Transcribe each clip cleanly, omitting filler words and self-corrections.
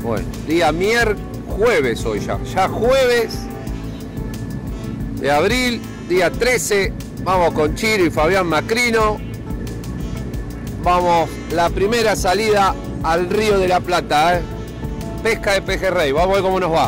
Bueno, día jueves hoy ya jueves de abril, día 13. Vamos con Chiro y Fabián Macrino. Vamos, la primera salida al Río de la Plata, pesca de pejerrey. Vamos a ver cómo nos va.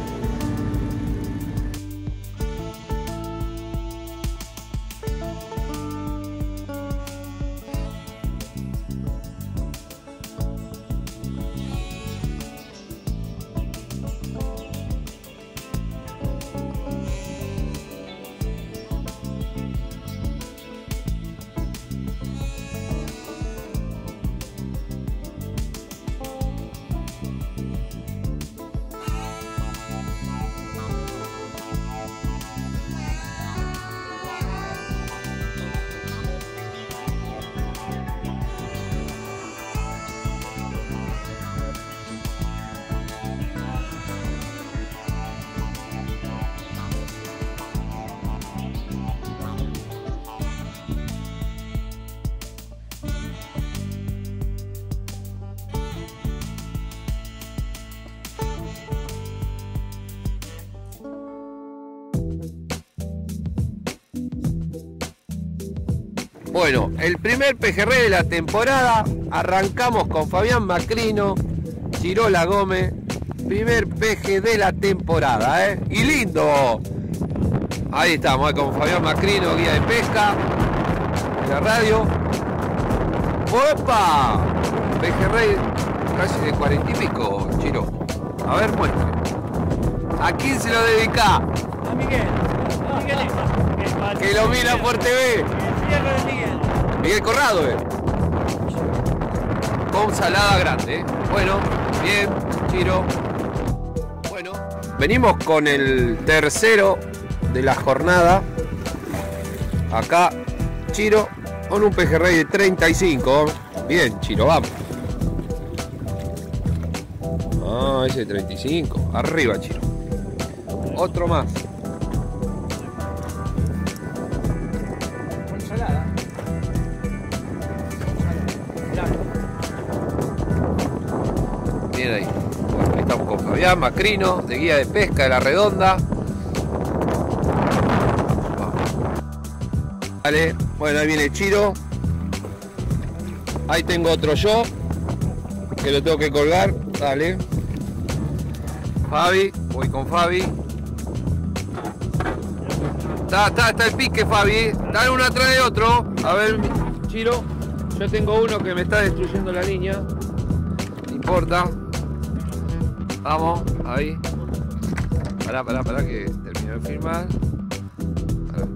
Bueno, el primer pejerrey de la temporada, arrancamos con Fabián Macrino, Chirola Gómez, primer peje de la temporada, y lindo. Ahí estamos, con Fabián Macrino, guía de pesca, de la radio. ¡Opa! Pejerrey casi de 40 y pico, Chiro. A ver, muestre. ¿A quién se lo dedica? A Miguel. A Miguelito. Que lo mira por TV. Miguel Corrado, con salada grande, Bueno, bien, Chiro. Bueno, venimos con el tercero de la jornada. Acá, Chiro, con un pejerrey de 35. Bien, Chiro, vamos. Ah, ese de 35. Arriba, Chiro. Otro más. Bien ahí. Bueno, ahí estamos con Fabián Macrino, de guía de pesca de La Redonda. Vale, bueno, ahí viene Chiro. Ahí tengo otro yo, que lo tengo que colgar. Dale. Fabi, voy con Fabi. Está el pique, Fabi. Dale uno atrás de otro. A ver, Chiro. Yo tengo uno que me está destruyendo la línea. No importa. Vamos, ahí. Pará, que termino de filmar. Pará.